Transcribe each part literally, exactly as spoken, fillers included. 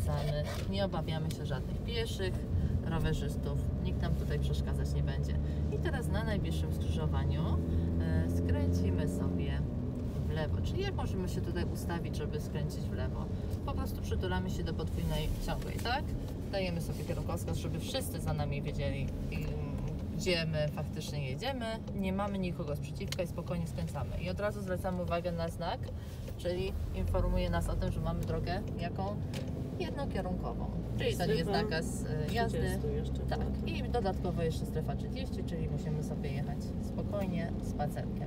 skręcamy, nie obawiamy się żadnych pieszych, rowerzystów, nikt nam tutaj przeszkadzać nie będzie. I teraz na najbliższym skrzyżowaniu e, skręcimy sobie w lewo, czyli jak możemy się tutaj ustawić, żeby skręcić w lewo? Po prostu przytulamy się do podwójnej ciągłej, tak? Dajemy sobie kierunkowskaz, żeby wszyscy za nami wiedzieli, gdzie my faktycznie jedziemy, nie mamy nikogo sprzeciwka i spokojnie skręcamy. I od razu zwracamy uwagę na znak, czyli informuje nas o tym, że mamy drogę jaką? Jednokierunkową. Czyli to nie jest nakaz jazdy. Tak. I dodatkowo jeszcze strefa trzydzieści, czyli musimy sobie jechać spokojnie, spacerkiem.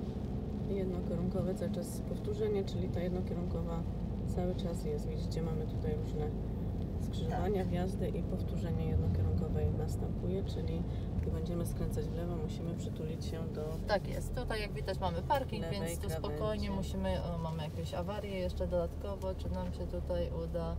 Jednokierunkowe cały czas powtórzenie, czyli ta jednokierunkowa cały czas jest. Widzicie, mamy tutaj różne skrzyżowania, tak. Wjazdy i powtórzenie jednokierunkowej następuje, czyli gdy będziemy skręcać w lewo, musimy przytulić się do... Tak jest. Tutaj jak widać mamy parking, więc tu spokojnie musimy, o, mamy jakieś awarie jeszcze dodatkowo, czy nam się tutaj uda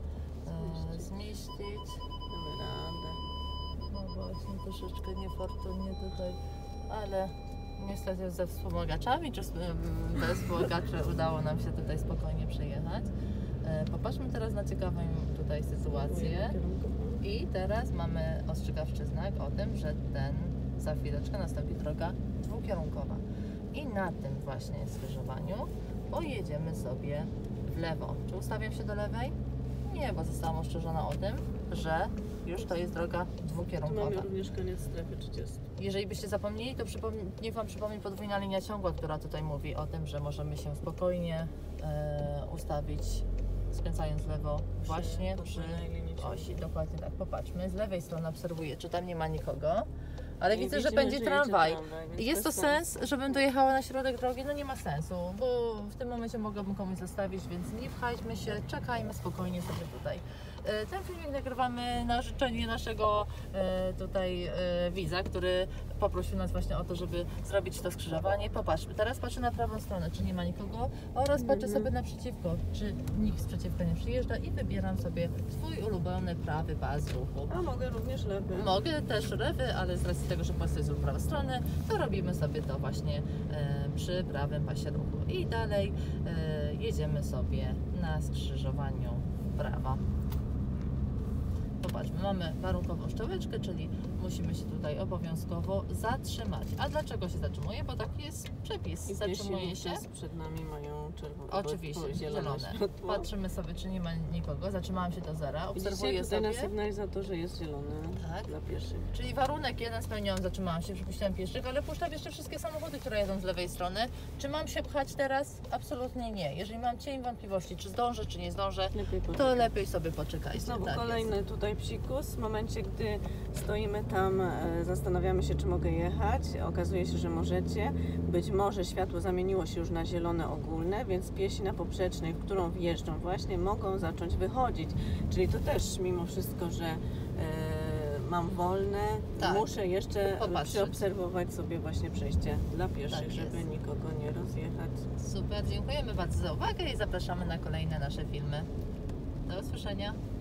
e, zmieścić. Damy radę. No właśnie, troszeczkę niefortunnie tutaj, ale niestety ze wspomagaczami, czy bez wspomagaczy udało nam się tutaj spokojnie przejechać. Popatrzmy teraz na ciekawą tutaj sytuację i teraz mamy ostrzegawczy znak o tym, że ten za chwileczkę nastąpi droga dwukierunkowa i na tym właśnie skrzyżowaniu pojedziemy sobie w lewo. Czy ustawiam się do lewej? Nie, bo zostałam ostrzeżona o tym, że już to jest droga dwukierunkowa. Tu mamy również koniec strefy trzydzieści. Jeżeli byście zapomnieli, to niech Wam przypomni podwójna linia ciągła, która tutaj mówi o tym, że możemy się spokojnie e, ustawić, skręcając w lewo właśnie przy, przy osi. Dokładnie tak. Popatrzmy. Z lewej strony obserwuję, czy tam nie ma nikogo, ale nie widzę, widzimy, że będzie że tramwaj. tramwaj jest to sens, sens, żebym dojechała na środek drogi? No nie ma sensu, bo w tym momencie mogłabym komuś zostawić, więc nie pchajmy się, czekajmy spokojnie sobie tutaj. Ten filmik nagrywamy na życzenie naszego tutaj widza, który poprosił nas właśnie o to, żeby zrobić to skrzyżowanie. Popatrzmy, teraz patrzę na prawą stronę, czy nie ma nikogo, oraz patrzę mm-hmm. sobie naprzeciwko, czy nikt sprzeciwko nie przyjeżdża i wybieram sobie swój ulubiony prawy pas ruchu. A mogę również lewy. Mogę też lewy, ale z racji tego, że pas jest z prawej strony, to robimy sobie to właśnie e, przy prawym pasie ruchu. I dalej e, jedziemy sobie na skrzyżowaniu w prawo. Popatrzmy, mamy warunkową szczałeczkę, czyli musimy się tutaj obowiązkowo zatrzymać. A dlaczego się zatrzymuje? Bo taki jest przepis. I zatrzymuje się. Przed nami mają czerwone. Oczywiście, zielone. Światło. Patrzymy sobie, czy nie ma nikogo. Zatrzymałam się do zera. Obserwuję Widzicie, sobie. na sygnalizatorze jest zielony, tak, dla pieszych. Czyli warunek jeden spełniłam, zatrzymałam się, przypuściłam pieszych, ale puszczam jeszcze wszystkie samochody, które jadą z lewej strony. Czy mam się pchać teraz? Absolutnie nie. Jeżeli mam cień wątpliwości, czy zdążę, czy nie zdążę, lepiej to lepiej sobie poczekajcie. Znowu tak kolejny jest. tutaj psikus. W momencie, gdy stoimy tam, zastanawiamy się, czy mogę jechać. Okazuje się, że możecie. Być może światło zamieniło się już na zielone ogólne, więc piesi na poprzecznej, w którą wjeżdżą właśnie, mogą zacząć wychodzić. Czyli to też mimo wszystko, że e, mam wolne, tak. muszę jeszcze Popatrzeć. przeobserwować sobie właśnie przejście dla pieszych, tak żeby nikogo nie rozjechać. Super, dziękujemy bardzo za uwagę i zapraszamy na kolejne nasze filmy. Do usłyszenia.